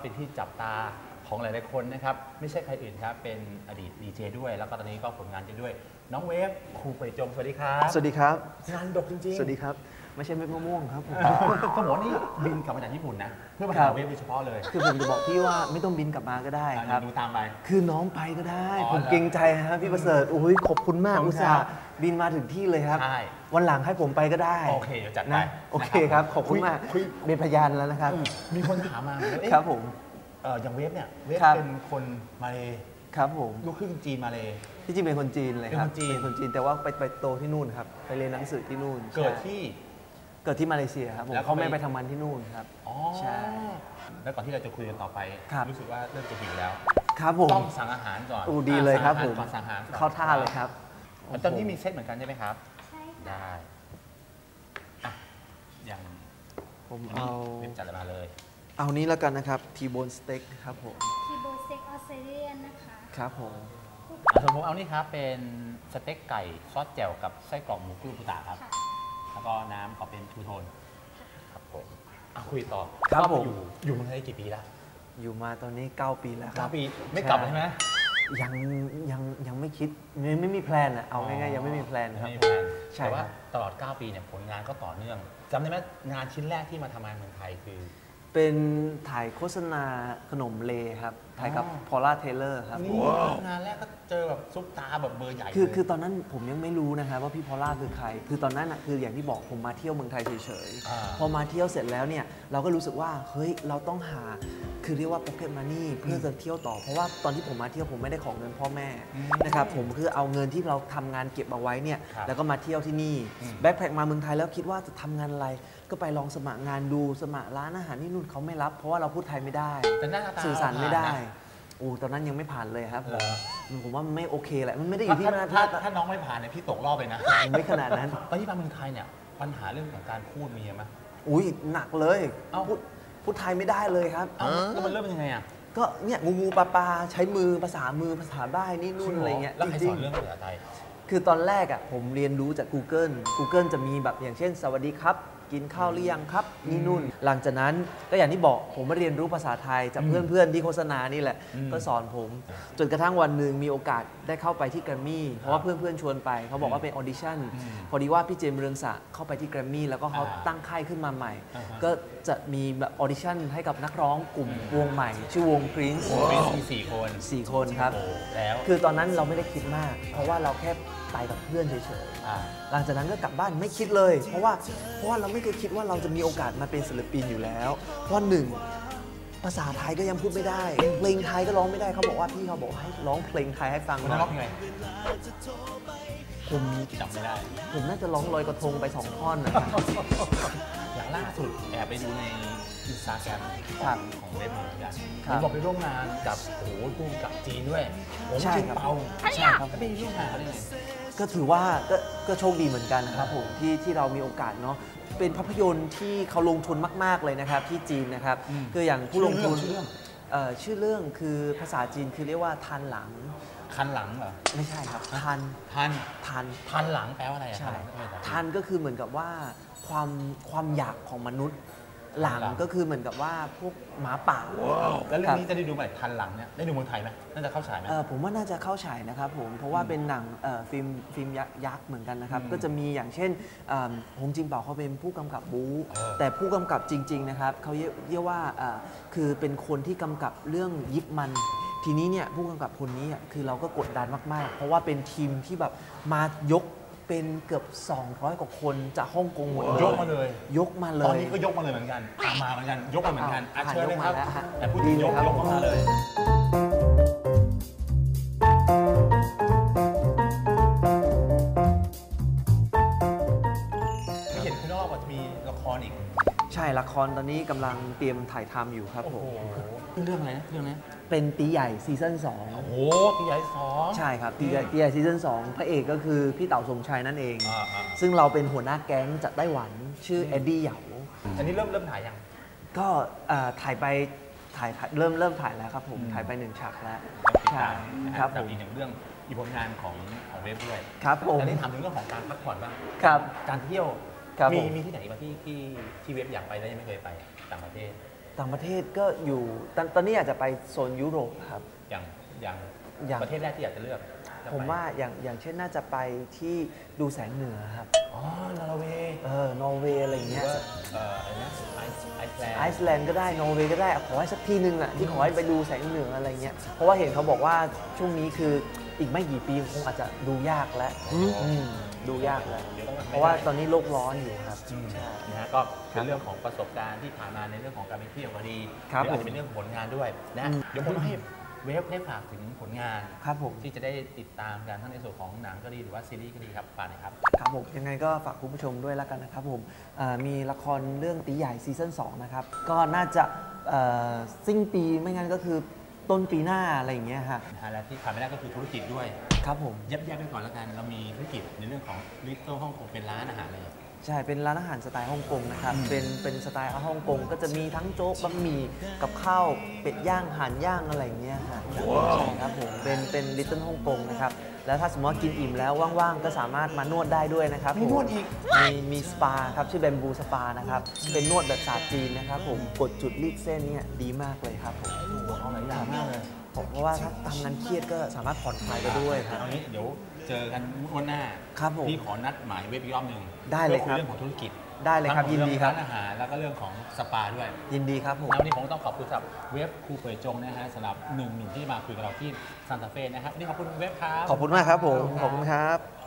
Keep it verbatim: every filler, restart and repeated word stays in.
เป็นที่จับตาของหลายๆคนนะครับไม่ใช่ใครอื่นครับเป็นอดีตดีเจด้วยแล้วก็ตอนนี้ก็ผลงานอยู่ด้วยน้องเวฟครูปริจงสวัสดีครับสวัสดีครับงานดกจริงๆสวัสดีครับไม่ใช่เม็ดมะม่วงครับผมต้องบอกนี่บินกลับมาจากญี่ปุ่นนะเพื่อมาหาเวฟโดยเฉพาะเลยคือผมจะบอกพี่ว่าไม่ต้องบินกลับมาก็ได้ครับดูตามไปคือน้องไปก็ได้ผมเกรงใจนะครับพี่ประเสริฐโอ้ยขอบคุณมากอุตส่าห์บินมาถึงที่เลยครับวันหลังให้ผมไปก็ได้โอเคเดี๋ยวจัดไปโอเคครับขอบคุณมากเป็นพยานแล้วนะครับมีคนถามมาครับผมอย่างเวฟเนี่ยเวฟเป็นคนมาเลครับผมลูกครึ่งจีนมาเลที่จริงเป็นคนจีนเลยครับเป็นคนจีนแต่ว่าไปไปโตที่นู่นครับไปเรียนหนังสือที่นู่นเกิดที่เกิดที่มาเลเซียครับผมเขาไม่ไปทำงานที่นู่นครับใช่แล้วก่อนที่เราจะคุยกันต่อไปรู้สึกว่าเริ่มจะหิวแล้วครับผมต้องสั่งอาหารก่อนอูดีเลยครับผมสั่งอาหารเข้าท่าเลยครับตอนนี้มีเซตเหมือนกันใช่ไหมครับใช่ได้อย่างผมเอาเว็บจัดมาเลยเอานี้แล้วกันนะครับทีโบนสเต็กครับผมทีโบนสเต็กออสเตรเลียนนะคะครับผมส่วนผมเอานี่ครับเป็นสเต็กไก่ซอสแจ่วกับไส้กรอกหมูกุรุบุตะครับแล้วก็น้ำขอเป็นทูโทนครับผมคุยต่อครับผมอยู่อยู่เมืองไทยกี่ปีแล้วอยู่มาตอนนี้เก้าปีแล้วครับเก้าปีไม่กลับใช่ไหมยังยังยังไม่คิดไม่ไม่มีแพลนอะเอาง่ายๆยังไม่มีแพลนครับใช่ว่าตลอดเก้าปีเนี่ยผลงานก็ต่อเนื่องจำได้ไหมงานชิ้นแรกที่มาทำงานเมืองไทยคือเป็นถ่ายโฆษณาขนมเลครับถ่ายกับพอลล่าเทเลอร์ครับงานแรกก็เจอแบบซุปตาแบบเบอร์ใหญ่คือคือตอนนั้นผมยังไม่รู้นะครับว่าพี่พอลล่าคือใครคือตอนนั้นอ่ะคืออย่างที่บอกผมมาเที่ยวเมืองไทยเฉยๆพอมาเที่ยวเสร็จแล้วเนี่ยเราก็รู้สึกว่าเฮ้ยเราต้องหาคือเรียกว่า pocket money เพื่อจะเที่ยวต่อเพราะว่าตอนที่ผมมาเที่ยวผมไม่ได้ของเงินพ่อแม่นะครับผมคือเอาเงินที่เราทำงานเก็บเอาไว้เนี่ยแล้วก็มาเที่ยวที่นี่แบ็คแพคมาเมืองไทยแล้วคิดว่าจะทำงานอะไรก็ไปลองสมัครงานดูสมัครร้านอาหารนี่นู่นเขาไม่รับเพราะว่าเราพูดไทยไม่ได้สื่อสารไม่ได้โอ้ตอนนั้นยังไม่ผ่านเลยครับผมผมว่ามันไม่โอเคแหละมันไม่ได้อยู่ที่ถ้าถ้าน้องไม่ผ่านเนี่ยพี่ตกรอบเลยนะไม่ขนาดนั้นตอนที่มาเมืองไทยเนี่ยปัญหาเรื่องของการพูดมีไหมอุ้ยหนักเลยพูดพูดไทยไม่ได้เลยครับแล้วมันเริ่มเป็นยังไงอ่ะก็เนี่ยงูงูปลาปลาใช้มือภาษามือภาษาบ้ายนี่นู่นอะไรเงี้ยแล้วใครสอนเรื่องภาษาไทยคือตอนแรกอ่ะผมเรียนรู้จาก Google Google จะมีแบบอย่างเช่นสวัสดีครับกินข้าวหรือยังครับนี่นู่นหลังจากนั้นก็อย่างที่บอกผมมาเรียนรู้ภาษาไทยจากเพื่อนๆที่โฆษณานี่แหละก็สอนผมจนกระทั่งวันหนึ่งมีโอกาสได้เข้าไปที่แกรมมี่เพราะว่าเพื่อนๆชวนไปเขาบอกว่าเป็นออดิชั่นพอดีว่าพี่เจมส์เรืองศักดิ์เข้าไปที่แกรมมี่แล้วก็เขาตั้งค่ายขึ้นมาใหม่ก็จะมีแบบออดิชั่นให้กับนักร้องกลุ่มวงใหม่ชื่อวง Prince มีสี่คนสี่คนครับแล้วคือตอนนั้นเราไม่ได้คิดมากเพราะว่าเราแค่ไปกับเพื่อนเฉยๆหลังจากนั้นก็กลับบ้านไม่คิดเลยเพราะว่าเพราะว่าเราไม่เคยคิดว่าเราจะมีโอกาสมาเป็นศิลปินอยู่แล้วเพราะหนึ่งภาษาไทยก็ยังพูดไม่ได้เพลงไทยก็ร้องไม่ได้เขาบอกว่าพี่เขาบอกให้ร้องเพลงไทยให้ฟังนะร้องไงผมจำไม่ได้ผมน่าจะร้องลอยกระทงไปสองท่อนนะครับอย่างล่าสุดแอบไปดูในอินสตาแกรมของเว็บเหมือนกันผมบอกไปร่วมงานกับโอ้โหผู้กับจีนด้วยผมชื่อเปาใช่ครับไปร่วมงานเขาได้ไงก็ถือว่าก็ก็โชคดีเหมือนกันนะครับผมที่ที่เรามีโอกาสเนาะเป็นภาพยนตร์ที่เขาลงทุนมากๆเลยนะครับที่จีนนะครับคืออย่างผู้ลงทุนชื่อเรื่องชื่อเรื่องคือภาษาจีนคือเรียกว่าทันหลังทันหลังเหรอไม่ใช่ครับทันทันทันทันหลังแปลว่าอะไรใช่ทันก็คือเหมือนกับว่าความความอยากของมนุษย์หลังก็คือเหมือนกับว่าพวกหมาป่าแล้วเรื่องนี้จะได้ดูไหมทันหลังเนี่ยได้ดูเมืองไทยไหมน่าจะเข้าฉายไหมผมว่าน่าจะเข้าฉายนะครับผมเพราะว่าเป็นหนังฟิล์มฟิล์มยักษ์เหมือนกันนะครับก็จะมีอย่างเช่นหงจินเป่าเขาเป็นผู้กำกับบู๊แต่ผู้กำกับจริงๆนะครับเขาเรียกว่าคือเป็นคนที่กำกับเรื่องยิบมันทีนี้เนี่ยผู้กำกับคนนี้คือเราก็กดดันมากๆเพราะว่าเป็นทีมที่แบบมายกเป็นเกือบสองร้อยกว่าคนจากฮ่องกงหมดยกมาเลยยกมาเลยตอนนี้ก็ยกมาเลยเหมือนกันมาเหมือนกันยกมาเหมือนกันเชิญเลยครับแต่พูดถึงยกยกมาเลยไม่เห็นข้างนอกว่าจะมีละครอีกใช่ละครตอนนี้กำลังเตรียมถ่ายทำอยู่ครับผมเรื่องอะไรนะเรื่องนี้เป็นตีใหญ่ซีซั่นสองโอ้โหตีใหญ่สองใช่ครับตีใหญ่ตีใหญ่ซีซั่นสองพระเอกก็คือพี่เต๋าสมชายนั่นเองซึ่งเราเป็นหัวหน้าแก๊งจากไต้หวันชื่อเอ็ดดี้เหยาอันนี้เริ่มเริ่มถ่ายยังก็ถ่ายไปถ่ายเริ่มเริ่มถ่ายแล้วครับผมถ่ายไปหนึ่งฉากแล้วใช่ครับผมอีกหนึ่งเรื่องอีกผลงานของของเว็บด้วยครับผมอันนี้ถามถึงเรื่องของการพักผ่อนบ้างครับการเที่ยวมีมีที่ไหนบ้างที่ที่ที่เว็บอยากไปแล้วยังไม่เคยไปต่างประเทศต่างประเทศก็อยู่ตอนตอนนี้อาจจะไปโซนยุโรปครับอย่างอย่างอย่างประเทศแรกที่อยากจะเลือกจะผมไปว่าอย่างอย่างเช่นน่าจะไปที่ดูแสงเหนือครับอ๋อนอร์เวย์เออนอร์เวย์อะไรอย่างหรืเงี้อย ว่าเอ่ออะไรนะไอซ์ไอซ์แลนด์ไอซ์แลนด์ก็ได้นอร์เวย์ก็ได้ขอให้สักทีนึงอ่ะที่ขอให้ไปดูแสงเหนืออะไรเงี้ยเพราะว่าเห็นเขาบอกว่าช่วงนี้คืออีกไม่กี่ปีคงอาจจะดูยากแล้วอืมดูยากแล้วเดี๋ยวต้องเพราะว่าตอนนี้โลกร้อนอยู่ครับอืมใช่นะฮะก็เป็นเรื่องของประสบการณ์ที่ผ่านมาในเรื่องของการไปเที่ยวก็ดีหครับรืออาจจะเป็นเรื่องของผลงานด้วยนะอืมเดี๋ยวผมให้เวฟได้ฝากถึงผลงานครับผมที่จะได้ติดตามกันทั้งในส่วนของหนังก็ดีหรือว่าซีรีส์ก็ดีครับฝากหน่อยครับครับผมยังไงก็ฝากคุณผู้ชมด้วยแล้วกันนะครับผมเอ่อมีละครเรื่องตีใหญ่ซีซั่นสองนะครับก็น่าจะเอ่อสิ้นปีไม่งั้นก็คือต้นปีหน้าอะไรอย่างเงี้ยฮะนะฮะและที่ขาดไม่ได้ก็คือธุรกิจด้วยครับผมยับยับไปก่อนแล้วกันเรามีธุรกิจในเรื่องของลิตเติ้ลฮ่องกงเป็นร้านอาหารเลยใช่เป็นร้านอาหารสไตล์ฮ่องกงนะครับอืมเป็นเป็นสไตล์ฮ่องกงก็จะมีทั้งโจ๊กบะหมี่กับข้าวเป็ดย่างห่านย่างอะไรอย่างเงี้ยครับใช่ครับผมเป็นเป็นลิตเติ้ลฮ่องกงนะครับแล้วถ้าสมมติว่ากินอิ่มแล้วว่างๆก็สามารถมานวดได้ด้วยนะครับมีนวดอีกมีมีสปาครับชื่อแบมบูสปานะครับเป็นนวดแบบศาสตร์จีนนะครับผมกดจุดรีดเส้นเนี่ยดีมากเลยครับผมโอ้โหเอาหลายอย่างมากเลยผมเพราะว่าถ้าทำงานเครียดก็สามารถผ่อนคลายไปด้วยครับเอางี้เดี๋ยวเจอกันวันหน้าครับผมพี่ขอนัดหมายเว็บอีกรอบหนึ่งได้เลยครับเรื่องของธุรกิจได้เลยครับทั้งยินดีครับเองร้านอาหารแล้วก็เรื่องของสปาด้วยยินดีครับผมแล้ววันนี้ผมต้องขอบคุณสำหรับเว็บครูเผยจงนะฮะสำหรับหนึ่งหนุ่มที่มาคุยกับเราที่ซานตาเฟ่นะครับวันนี้ขอบคุณเว็บครับขอบคุณมากครับผมขอบคุณครับ